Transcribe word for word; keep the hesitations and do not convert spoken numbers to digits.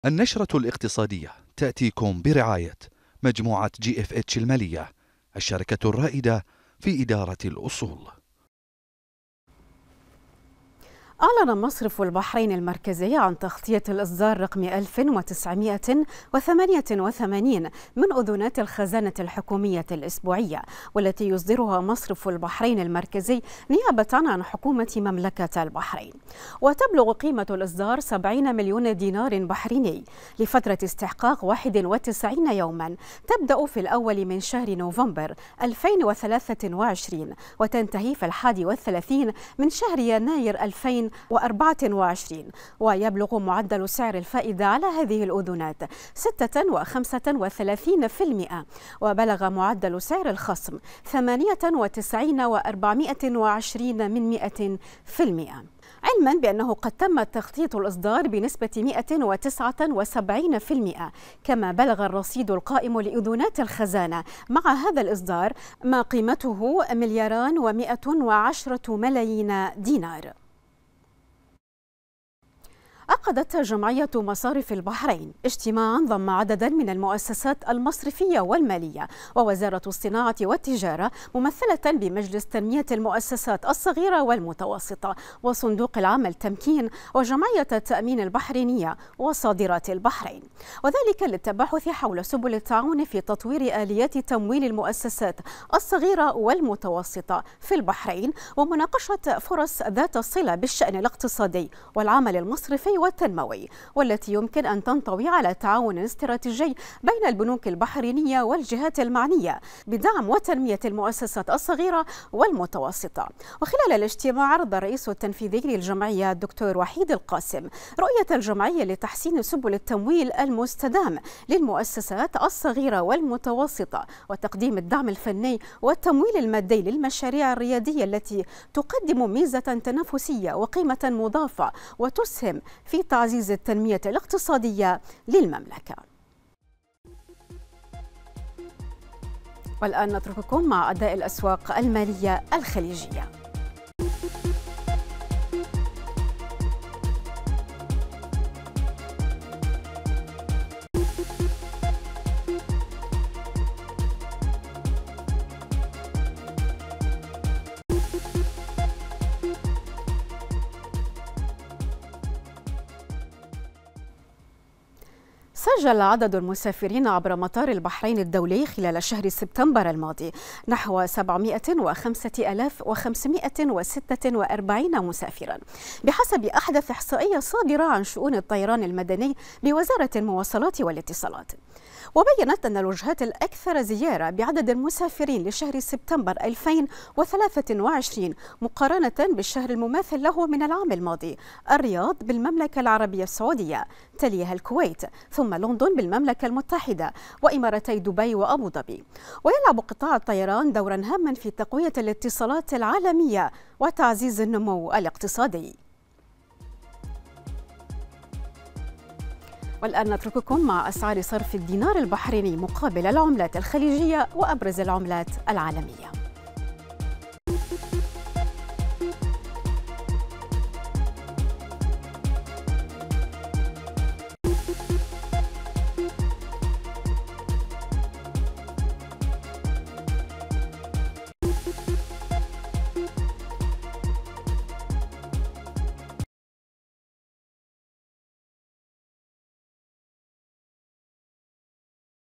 النشرة الاقتصادية تأتيكم برعاية مجموعة جي اف اتش المالية، الشركة الرائدة في إدارة الأصول. أعلن مصرف البحرين المركزي عن تغطية الإصدار رقم ألف وتسعمائة وثمانية وثمانين من أذونات الخزانة الحكومية الأسبوعية، والتي يصدرها مصرف البحرين المركزي نيابة عن حكومة مملكة البحرين. وتبلغ قيمة الإصدار سبعين مليون دينار بحريني لفترة استحقاق واحد وتسعين يوما، تبدأ في الأول من شهر نوفمبر ألفين وثلاثة وعشرين وتنتهي في الحادي والثلاثين من شهر يناير ألفين وأربعة وعشرين. ويبلغ معدل سعر الفائدة على هذه الأذونات ستة وخمسة وثلاثين بالمئة، وبلغ معدل سعر الخصم ثمانية وتسعين وأربعمائة وعشرين من مئة في المئة، علما بأنه قد تم تخطيط الإصدار بنسبة مئة وتسعة وسبعين بالمئة. كما بلغ الرصيد القائم لأذونات الخزانة مع هذا الإصدار ما قيمته ملياران ومئة وعشرة ملايين دينار. عقدت جمعية مصارف البحرين اجتماعا ضم عددا من المؤسسات المصرفية والمالية ووزارة الصناعة والتجارة، ممثلة بمجلس تنمية المؤسسات الصغيرة والمتوسطة وصندوق العمل تمكين وجمعية التأمين البحرينية وصادرات البحرين، وذلك للتباحث حول سبل التعاون في تطوير آليات تمويل المؤسسات الصغيرة والمتوسطة في البحرين، ومناقشة فرص ذات الصلة بالشأن الاقتصادي والعمل المصرفي والتنموي، والتي يمكن أن تنطوي على تعاون استراتيجي بين البنوك البحرينية والجهات المعنية بدعم وتنمية المؤسسات الصغيرة والمتوسطة. وخلال الاجتماع عرض الرئيس التنفيذي للجمعية الدكتور وحيد القاسم رؤية الجمعية لتحسين سبل التمويل المستدام للمؤسسات الصغيرة والمتوسطة وتقديم الدعم الفني والتمويل المادي للمشاريع الريادية التي تقدم ميزة تنافسية وقيمة مضافة وتسهم في تعزيز التنمية الاقتصادية للمملكة. والآن نترككم مع أداء الأسواق المالية الخليجية. سجل عدد المسافرين عبر مطار البحرين الدولي خلال شهر سبتمبر الماضي نحو سبعمائة وخمسة آلاف وخمسمائة وستة وأربعين مسافرا، بحسب أحدث إحصائية صادرة عن شؤون الطيران المدني بوزارة المواصلات والاتصالات. وبينت أن الوجهات الأكثر زيارة بعدد المسافرين لشهر سبتمبر ألفين وثلاثة وعشرين مقارنة بالشهر المماثل له من العام الماضي الرياض بالمملكة العربية السعودية، تليها الكويت، ثم لندن بالمملكة المتحدة، وإمارتي دبي وأبو ظبي. ويلعب قطاع الطيران دورا هاما في تقوية الاتصالات العالمية وتعزيز النمو الاقتصادي. والآن نترككم مع أسعار صرف الدينار البحريني مقابل العملات الخليجية وأبرز العملات العالمية.